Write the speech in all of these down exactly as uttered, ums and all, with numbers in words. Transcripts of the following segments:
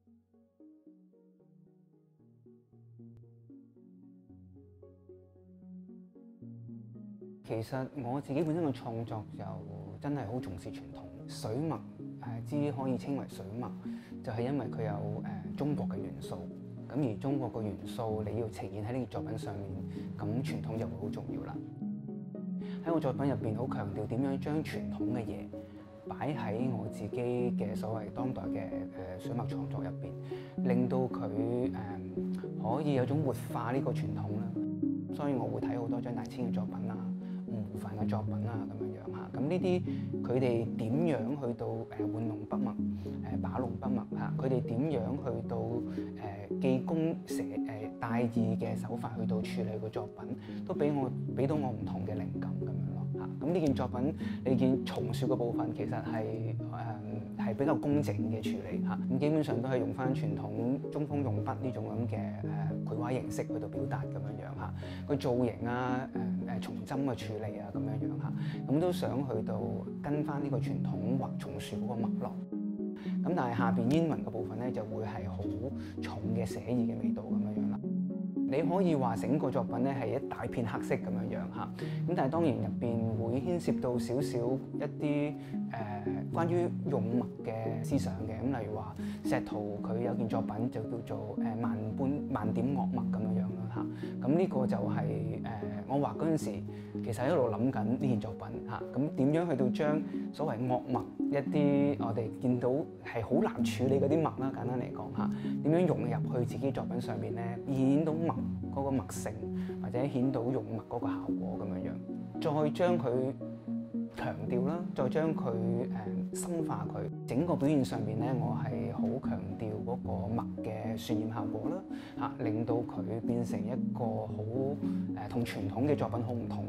其實我自己本身嘅創作就真係好重視傳統水墨，誒之可以稱為水墨，就係因為佢有誒中國嘅元素。咁而中國嘅元素你要呈現喺呢個作品上面，咁傳統就會好重要啦。喺我作品入邊好強調點樣將傳統嘅嘢擺喺我自己嘅所謂當代嘅誒水墨創作入邊，令到佢誒可以有種活化呢個傳統啦。所以我會睇好多張大千嘅作品啊，吳湖帆嘅作品啊，咁樣樣嚇。咁呢啲佢哋點樣去到誒玩弄筆墨、誒把弄筆墨嚇？佢哋點樣去到誒記功寫誒帶意嘅手法去到處理個作品，都俾我俾到我唔同嘅靈感咁樣咯嚇。咁呢件作品你見松樹嘅部分其實係誒係比較工整嘅處理嚇。咁基本上都係用翻傳統中鋒用筆呢種咁嘅誒繪畫形式去到表達咁樣樣嚇。個造型啊誒誒松針嘅處理啊咁樣樣嚇。咁都想去到跟翻呢個傳統畫松樹嗰個脈絡。咁但係下邊煙雲嘅部分咧就會係好重嘅寫意嘅味道咁樣樣啦。你可以話整個作品咧係一大片黑色咁樣樣嚇，咁但係當然入邊會牽涉到少少一啲誒、呃、關於用墨嘅思想嘅，咁例如話石圖佢有件作品就叫做誒萬般萬點惡墨咁樣樣啦嚇，咁呢個就係、是、誒、呃、我畫嗰陣時其實一路諗緊呢件作品嚇，咁點樣去到將所謂惡墨一啲我哋見到係好難處理嗰啲墨啦，簡單嚟講嚇，點樣融入去自己作品上邊咧，顯到墨嗰個墨性，或者顯到用墨嗰個效果咁樣樣，再將佢強調啦，再將佢誒深化佢。整個表現上邊咧，我係好強調嗰個墨嘅渲染效果啦，嚇，令到佢變成一個好誒同傳統嘅作品好唔同。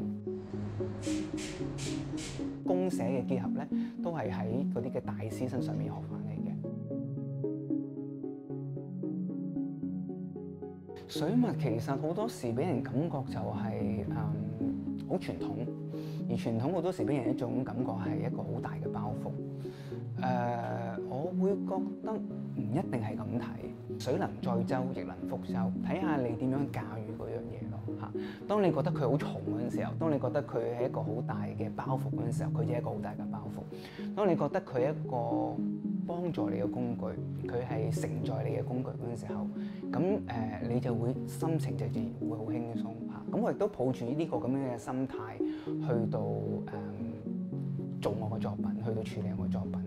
工寫嘅結合咧，都係喺嗰啲嘅大師身上面學翻嚟嘅。水墨其實好多時俾人感覺就係誒好傳統，而傳統好多時俾人一種感覺係一個好大嘅包袱。誒、呃，我會覺得唔一定係咁睇。水能載舟，亦能覆舟，睇下你點樣駕馭嗰樣嘢咯嚇。當你覺得佢好重嗰陣時候，當你覺得佢係一個好大嘅包袱嗰陣時候，佢就係一個好大嘅包袱。當你覺得佢係一個幫助你嘅工具，佢係承載你嘅工具嗰陣時候，咁誒、呃、你就會心情就自然會好輕鬆嚇。咁我亦都抱住呢個咁樣嘅心態去到誒、呃、做我嘅作品，去到處理我嘅作品。